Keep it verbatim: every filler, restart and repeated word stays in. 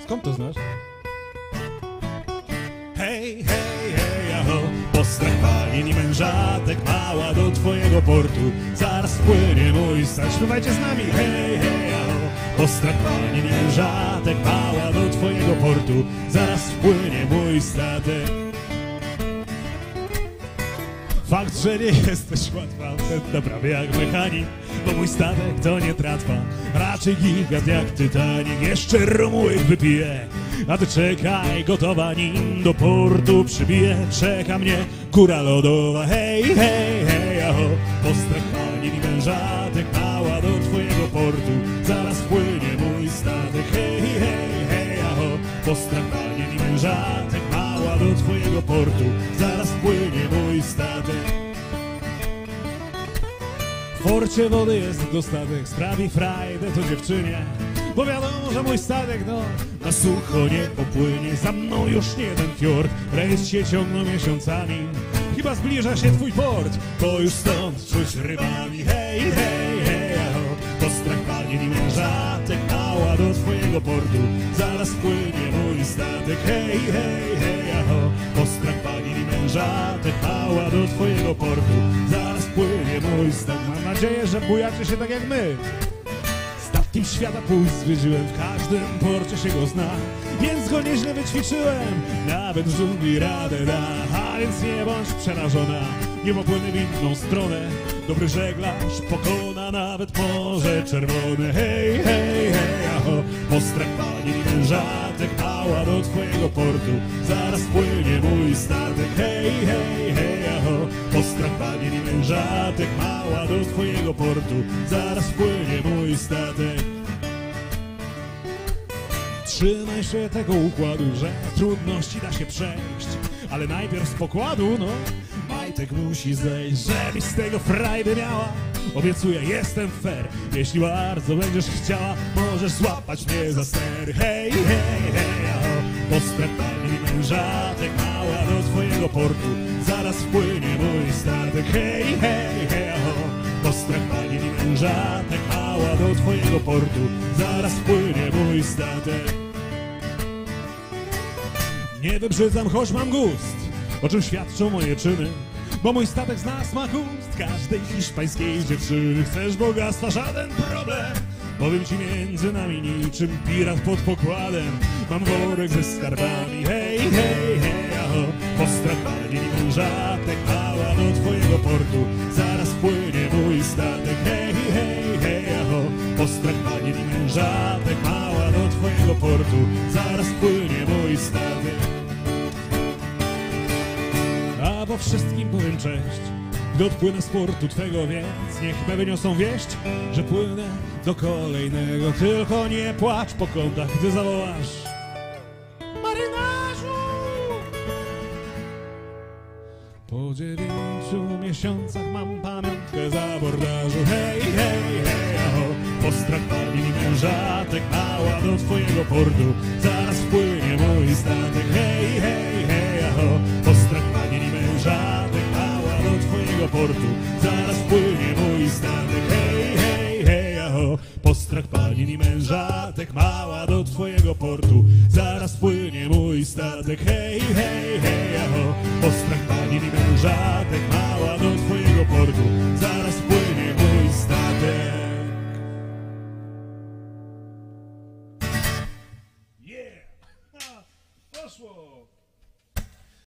Skąd to znasz? Hej, hej, hej, aho, postrach panien i mężatek mała do twojego portu, zaraz płynie mój statek. Śpiewajcie z nami, hej, hej, aho, postrach panien i mężatek mała do twojego portu, zaraz wpłynie mój statek. Fakt, że nie jesteś łatwa, prawie jak mechanik, bo mój statek to nie tratwa, raczej gigant jak Titanic. Jeszcze Romułek wypije, a ty czekaj gotowa, nim do portu przybije. Czeka mnie góra lodowa, hej, hej, hej, aho, postrach panien i mężatek mała do twojego portu, zaraz wpłynie mój statek, hej, hej, hej, aho, postrach panien i mężatek mała do twojego portu, zaraz wpłynie mój statek. W porcie wody jest dostatek, sprawi frajdę to dziewczynie, bo wiadomo, że mój statek no na sucho nie popłynie. Za mną już nie ten fiord, rejs się ciągną miesiącami, chyba zbliża się twój port, bo już stąd czuć rybami. Hej, hej, hej, aho, postrach panien i mężatek mała do twojego portu, zaraz płynie mój statek. Hej, hej, hej, aho, postrach panien i mężatek mała do twojego portu, zaraz płynie mój statek. Mam nadzieję, że bujacie się tak jak my. Statkiem świata pójść zwiedziłem, w każdym porcie się go zna, więc go nieźle wyćwiczyłem, nawet w dżungli radę da. A więc nie bądź przerażona, nie popłynę w inną stronę, dobry żeglarz pokona nawet Morze Czerwone. Hej, hej, hej, aho, postrach panien i mężatek mała do twojego portu, zaraz płynie mój statek. Hej, hej, hej, aho, postrach panien i mężatek mała do twojego portu, zaraz płynie mój statek. Trzymaj się tego układu, że trudności da się przejść, ale najpierw z pokładu, no, majtek musi zejść, żebyś z tego frajdę miała. Obiecuję, jestem fair, jeśli bardzo będziesz chciała, możesz złapać mnie za ster. Hej, hej, hej, aho, postrach panien i mężatek mała do twojego portu, zaraz wpłynie mój statek. Hej, hej, hej, aho, postrach panien i mężatek mała do twojego portu, zaraz wpłynie mój statek. Nie wybrzydzam, choć mam gust, o czym świadczą moje czyny, bo mój statek zna smak ust każdej hiszpańskiej dziewczyny. Chcesz bogactwa? Żaden problem, powiem ci między nami niczym pirat pod pokładem, mam worek ze skarbami. Hej, hej, hej, aho, postrach panien i mężatek mała do twojego portu, zaraz płynie mój statek. Hej, hej, hej, aho, postrach panien i mężatek mała do twojego portu, zaraz płynie mój statek. A po wszystkim powiem cześć, gdy odpłynę z portu twego, więc niech me wyniosą wieść, że płynę do kolejnego. Tylko nie płacz po kątach, gdy zawołasz: marynarzu! Po dziewięciu miesiącach mam pamiątkę za abordażu. Hej, hej, hej, aho, postrach panien i mężatek mała do twojego portu, zaraz wpłynie mój statek. Hej, hej, hej, aho, postrach panien i mężatek mała do twojego portu, zaraz wpłynie mój statek. Hej, hej, hej, aho, postrach panien i mężatek mała do twojego portu, zaraz wpłynie mój statek. Hej, hej, hej, aho, postrach panien i mężatek mała do twojego portu, zaraz wpłynie mój statek. Yeah! Ha! Poszło!